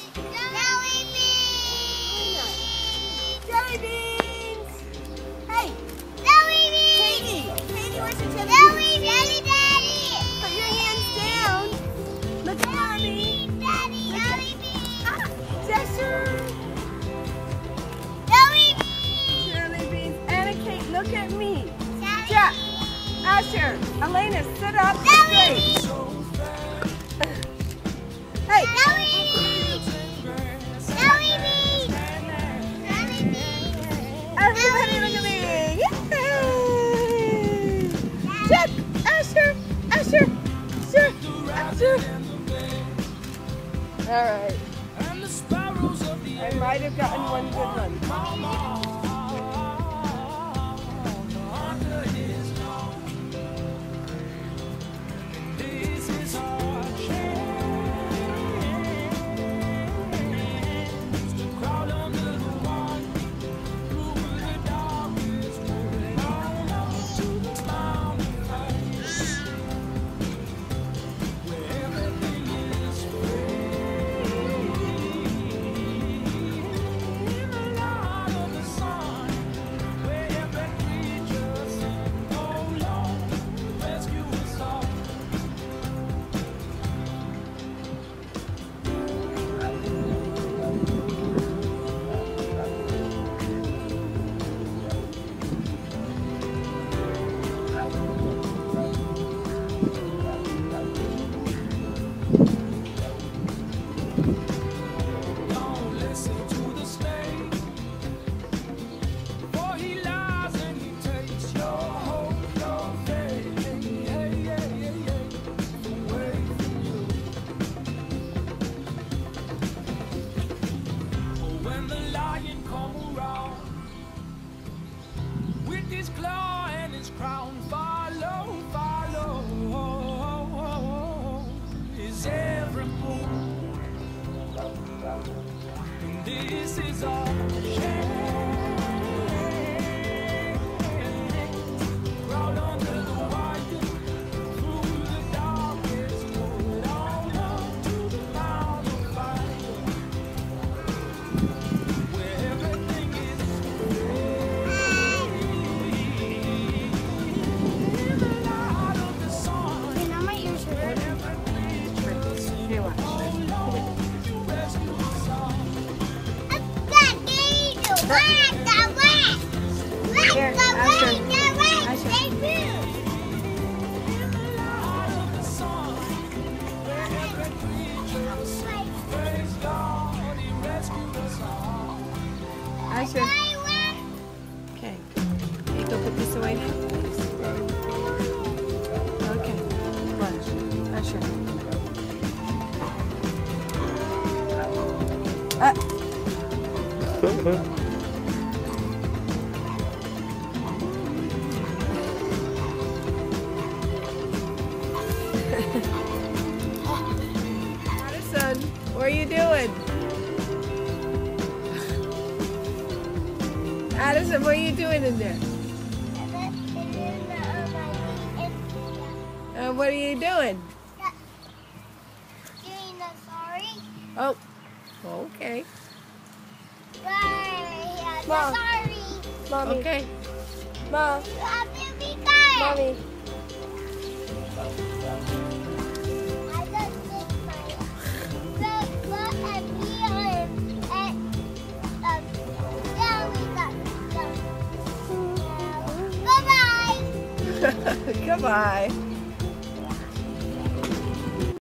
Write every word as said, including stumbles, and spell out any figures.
Jelly beans! Jelly beans! Hey! Jelly beans! Katie! Katie, where's your jelly, jelly beans? Jelly Daddy! Put your hands down. Look at Mommy. Daddy, jelly beans! Ah, Jester! Jelly beans! Jelly beans. Anna Kate, look at me. Jack, Asher, Elena, sit up straight. Hey! Jelly beans! Jelly beans! Jelly beans! Everybody look at me! Yay! Jack, Asher, Asher, Asher, Asher. All right. I might have gotten one good one. His claw and his crown, follow, follow, is every move. And this is all shame. Crawl under the wire, through the darkest wood, on up to the mound of fire, where everything is Here, Asher. Asher. Asher. Okay. Hey, go put this away now, please. Okay. Come on, Asher. Uh. Addison, what are you doing? Addison, what are you doing in there? Uh, what are you doing? Doing the sorry. Oh, okay. Right. Mom. Sorry. Mommy. Okay. Mom. You have to be kind. Mommy. I just did my look, look at me and and um, then we got done. Goodbye. Goodbye.